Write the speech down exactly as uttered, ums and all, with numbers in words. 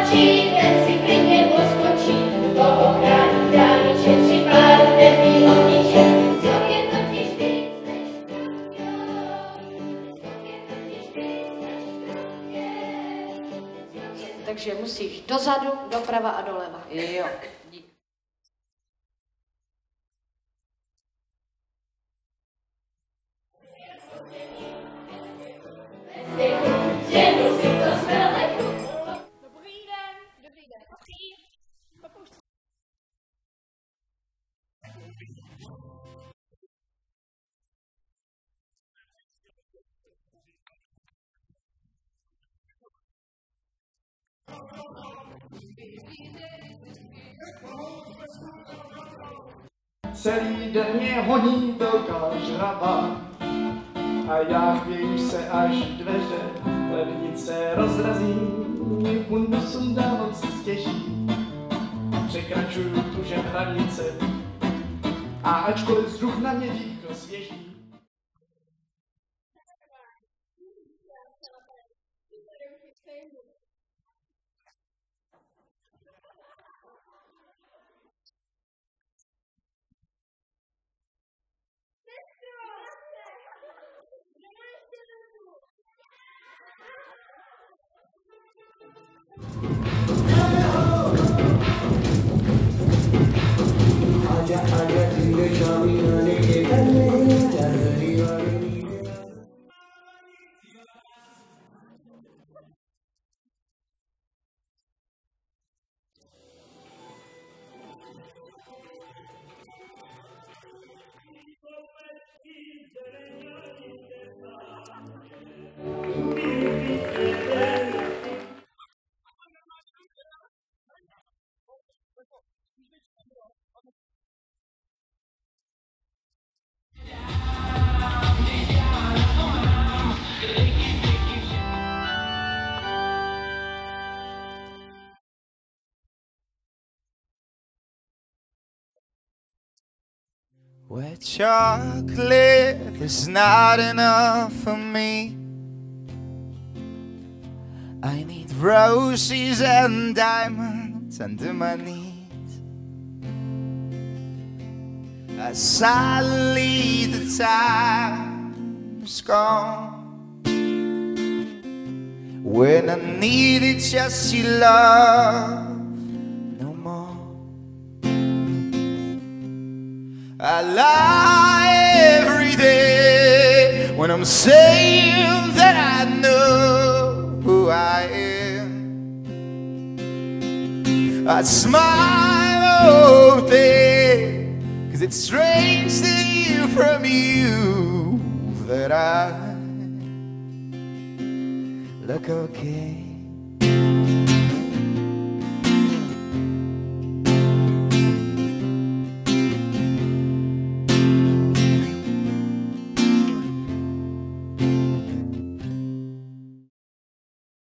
stačí, ten si klidně poskočí, toho chrání chrániče, tři pár pevný ohniček. Zvuk je totiž víc než zvuk je totiž víc než takže musíš dozadu, doprava a doleva. Jo. Dobrý den, dobrý den. Celý den mě honí velká žraba a já chvějím se až dveře, lednice rozrazím, bundu sundávám se stěží. Překračuju tužem hranice a ačkoliv vzduch na mě dýchl svěží. आजा आजा तेरे शामी आने के करने जल्दी वाले Where chocolate is not enough for me, I need roses and diamonds under my knees. As sadly the time's gone when I needed just your love. I lie every day when I'm saying that I know who I am. I smile all day, cause it's strange to hear from you that I look okay.